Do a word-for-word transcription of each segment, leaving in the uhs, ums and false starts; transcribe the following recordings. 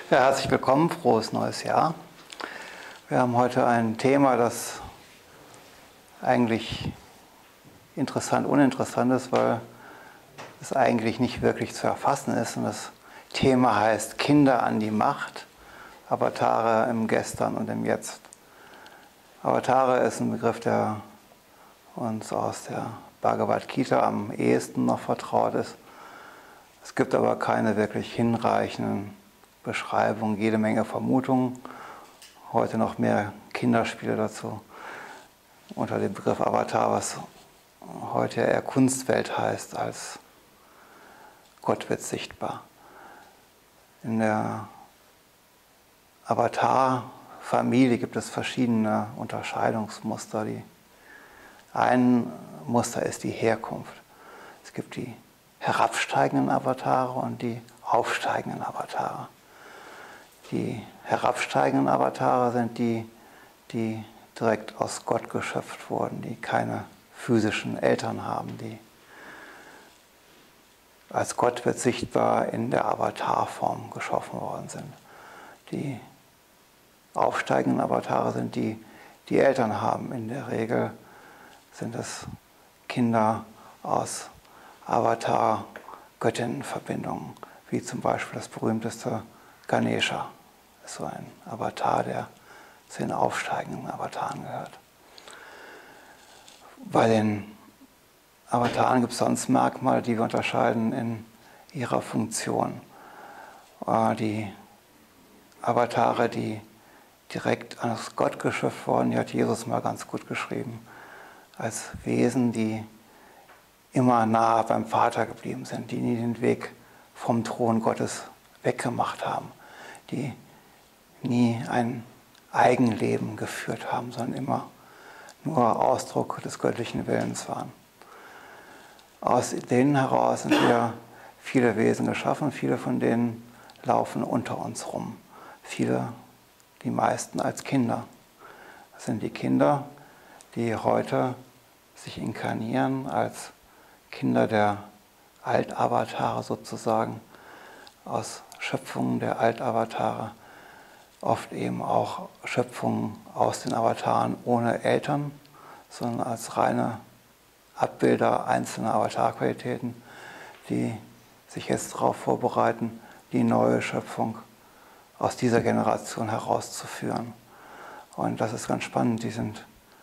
Ja, herzlich willkommen, frohes neues Jahr. Wir haben heute ein Thema, das eigentlich interessant, uninteressant ist, weil es eigentlich nicht wirklich zu erfassen ist. Und das Thema heißt Kinder an die Macht, Avatare im Gestern und im Jetzt. Avatare ist ein Begriff, der uns aus der Bhagavad Gita am ehesten noch vertraut ist. Es gibt aber keine wirklich hinreichenden Beschreibungen, jede Menge Vermutungen. Heute noch mehr Kinderspiele dazu unter dem Begriff Avatar, was heute eher Kunstwelt heißt als Gott wird sichtbar. In der Avatar-Familie gibt es verschiedene Unterscheidungsmuster. Die ein Muster ist die Herkunft. Es gibt die herabsteigenden Avatare und die aufsteigenden Avatare. Die herabsteigenden Avatare sind die, die direkt aus Gott geschöpft wurden, die keine physischen Eltern haben, die als Gott wird sichtbar in der Avatarform geschaffen worden sind. Die aufsteigenden Avatare sind die, die Eltern haben. In der Regel sind es Kinder aus Avatar-Göttinnenverbindungen, wie zum Beispiel das berühmteste Ganesha. Das ist so ein Avatar, der zu den aufsteigenden Avataren gehört. Bei den Avataren gibt es sonst Merkmale, die wir unterscheiden in ihrer Funktion. Die Avatare, die direkt aus Gott geschöpft wurden, die hat Jesus mal ganz gut geschrieben, als Wesen, die immer nahe beim Vater geblieben sind, die nie den Weg vom Thron Gottes weggemacht haben, die nie ein Eigenleben geführt haben, sondern immer nur Ausdruck des göttlichen Willens waren. Aus denen heraus sind wir viele Wesen geschaffen, viele von denen laufen unter uns rum. Viele, die meisten als Kinder. Das sind die Kinder, die heute sich inkarnieren als Kinder der Altavatare sozusagen, aus Schöpfungen der Altavatare, oft eben auch Schöpfungen aus den Avataren ohne Eltern, sondern als reine Abbilder einzelner Avatarqualitäten, die sich jetzt darauf vorbereiten, die neue Schöpfung aus dieser Generation herauszuführen. Und das ist ganz spannend, die sind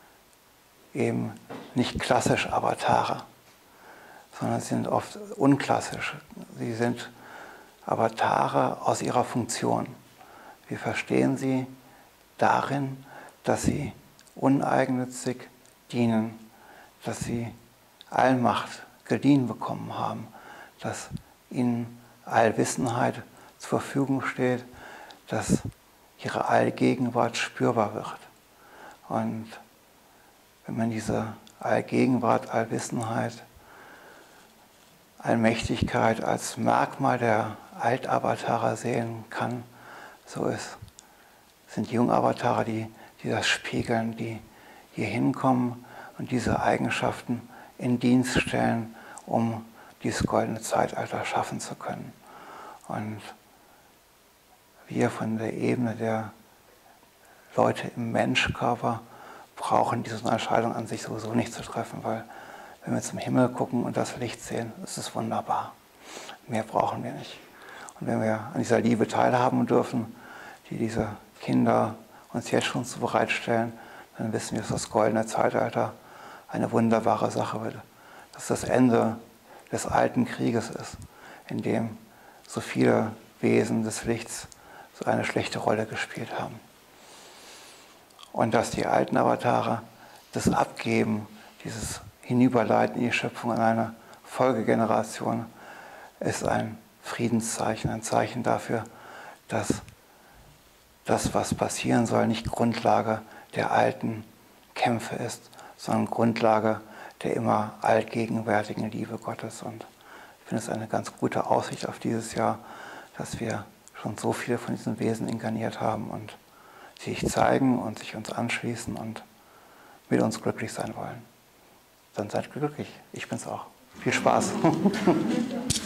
eben nicht klassisch Avatare, sondern sie sind oft unklassisch. Sie sind Avatare aus ihrer Funktion. Wir verstehen sie darin, dass sie uneigennützig dienen, dass sie Allmacht geliehen bekommen haben, dass ihnen Allwissenheit zur Verfügung steht, dass ihre Allgegenwart spürbar wird. Und wenn man diese Allgegenwart, Allwissenheit, Allmächtigkeit als Merkmal der Altavatare sehen kann, so ist, sind die Jungavatare, die, die das spiegeln, die hier hinkommen und diese Eigenschaften in Dienst stellen, um dieses goldene Zeitalter schaffen zu können. Und wir von der Ebene der Leute im Menschkörper brauchen diese Unterscheidung an sich sowieso nicht zu treffen, weil wenn wir zum Himmel gucken und das Licht sehen, ist es wunderbar. Mehr brauchen wir nicht. Und wenn wir an dieser Liebe teilhaben dürfen, die diese Kinder uns jetzt schon so bereitstellen, dann wissen wir, dass das goldene Zeitalter eine wunderbare Sache wird. Dass das Ende des alten Krieges ist, in dem so viele Wesen des Lichts so eine schlechte Rolle gespielt haben. Und dass die alten Avatare das Abgeben, dieses Hinüberleiten in die Schöpfung an eine Folgegeneration, ist ein Friedenszeichen, ein Zeichen dafür, dass das, was passieren soll, nicht Grundlage der alten Kämpfe ist, sondern Grundlage der immer allgegenwärtigen Liebe Gottes. Und ich finde es eine ganz gute Aussicht auf dieses Jahr, dass wir schon so viele von diesen Wesen inkarniert haben und sie sich zeigen und sich uns anschließen und mit uns glücklich sein wollen. Dann seid glücklich. Ich bin's auch. Viel Spaß.